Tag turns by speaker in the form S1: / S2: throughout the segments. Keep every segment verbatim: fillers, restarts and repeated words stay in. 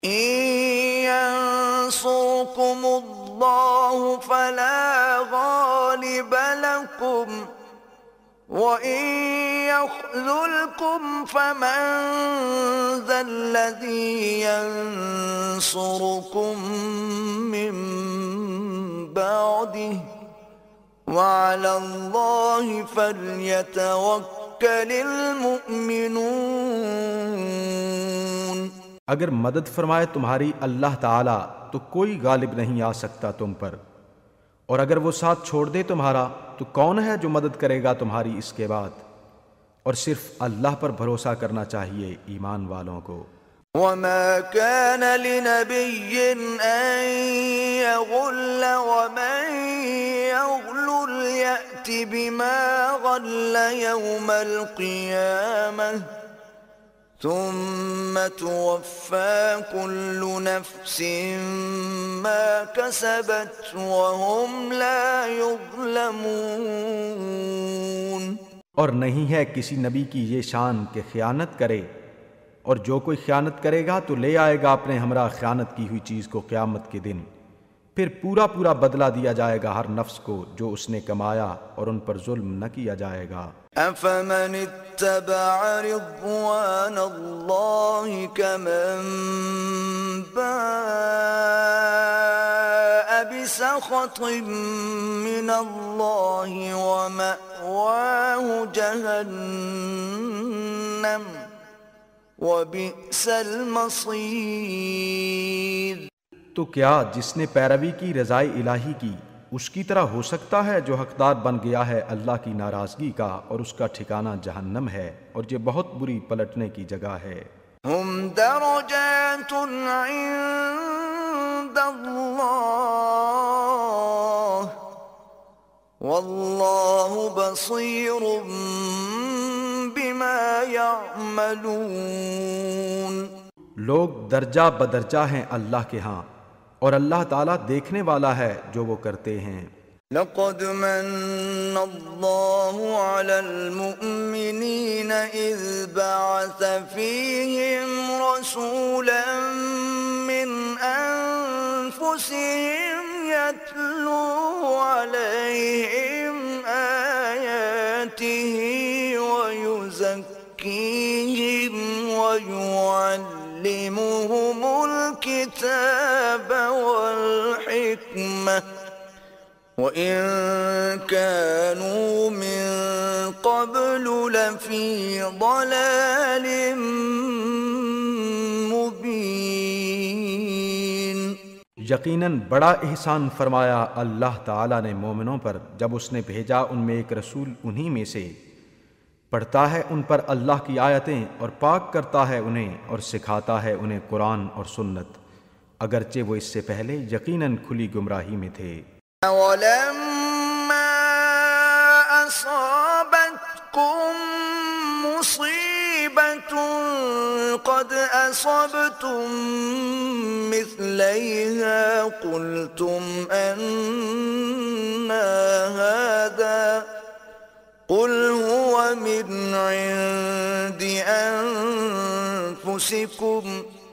S1: इन यंसुरकुमुल्लाहु फला गालिब लकुम व इन यख्ज़ुलकुम फमन ज़ल्लज़ी यंसुरुकुम मिन बअदिही व अलल्लाहि फल्यतवक्कलिल मुमिनून।
S2: अगर मदद फरमाए तुम्हारी अल्लाह ताला तो कोई गालिब नहीं आ सकता तुम पर, और अगर वो साथ छोड़ दे तुम्हारा तो कौन है जो मदद करेगा तुम्हारी इसके बाद। और सिर्फ अल्लाह पर भरोसा करना चाहिए ईमान वालों को।
S1: वमा कान लिनबिय्यिन अन यग़ुल्ल वमन यग़्लुल यअति बिमा ग़ल्ल यौमल क़ियामह सुम्म तुवफ़्फ़ा कुल्लु नफ़्सिन मा कसबत वहुम ला युज़्लमून।
S2: और नहीं है किसी नबी की ये शान कि ख़यानत करे, और जो कोई ख़यानत करेगा तो ले आएगा अपने हमरा ख़यानत की हुई चीज़ को क़यामत के दिन। फिर पूरा पूरा बदला दिया जाएगा हर नफ्स को जो उसने कमाया, और उन पर जुल्म न किया जाएगा।
S1: अफ़मन इत्तबअ रिज़वानल्लाहि कमन बाअ बिसख़तिन मिनल्लाहि व मअवाहु जहन्नम व बि'सल मसीर।
S2: तो क्या जिसने पैरवी की रज़ाए इलाही की उसकी तरह हो सकता है जो हकदार बन गया है अल्लाह की नाराज़गी का, और उसका ठिकाना जहन्नम है, और ये बहुत बुरी पलटने की जगह है।
S1: हुम दरजातुन इंदल्लाह वल्लाहु बसीरुम बिमा यअमलून।
S2: लोग दर्जा बदर्जा हैं अल्लाह के यहाँ, और अल्लाह ताला देखने वाला है जो वो करते हैं।
S1: लक़द मन्नल्लाहु अलल मुअ्मिनीन इज़ बअस फ़ीहिम रसूलन मिन अनफुसिहिम यत्लू अलैहिम आयातिही व युज़क्कीहिम व युअल्लिमुहुमुल किताब वल हिकमह व इन कानू मिन क़ब्लु लफ़ी ज़लालिम मुबीन।
S2: यकीनन बड़ा एहसान फरमाया अल्लाह ताला ने मोमिनों पर जब उसने भेजा उनमें एक रसूल उन्हीं में से, पढ़ता है उन पर अल्लाह की आयतें और पाक करता है उन्हें और सिखाता है उन्हें कुरान और सुन्नत, अगरचे वो इससे पहले यकीनन खुली गुमराही में थे।
S1: वलम्मा असाबतकुम मुसीबतुन क़द असबतुम मिस्लैहा क़ुल्तुम अन्ना हाज़ा क़ुल हुव मिन इंदि अनफुसिकुम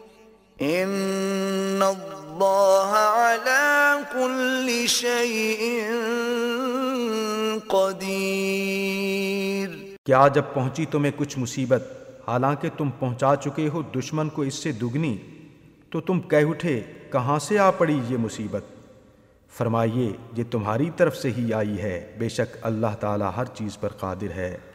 S1: इन्नल्लाह अला कुल्लि शैइन क़दीर।
S2: क्या जब पहुंची तुम्हें कुछ मुसीबत, हालांकि तुम पहुंचा चुके हो दुश्मन को इससे दुगनी, तो तुम कह उठे कहाँ से आ पड़ी ये मुसीबत? फरमाइए ये तुम्हारी तरफ से ही आई है, बेशक अल्लाह ताला हर चीज़ पर कादिर है।